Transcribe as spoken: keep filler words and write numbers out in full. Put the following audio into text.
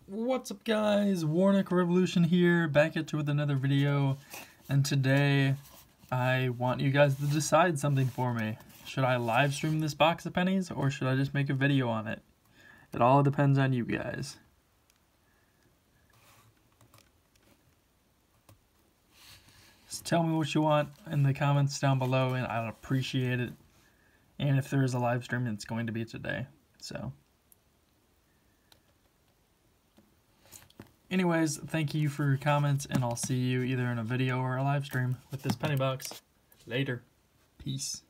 What's up, guys? Warnock Revolution here, back at you with another video, and today I want you guys to decide something for me. Should I live stream this box of pennies, or should I just make a video on it? It all depends on you guys. Just tell me what you want in the comments down below, and I'll appreciate it. And if there is a live stream, it's going to be today, so... Anyways, thank you for your comments, and I'll see you either in a video or a live stream with this penny box. Later. Peace.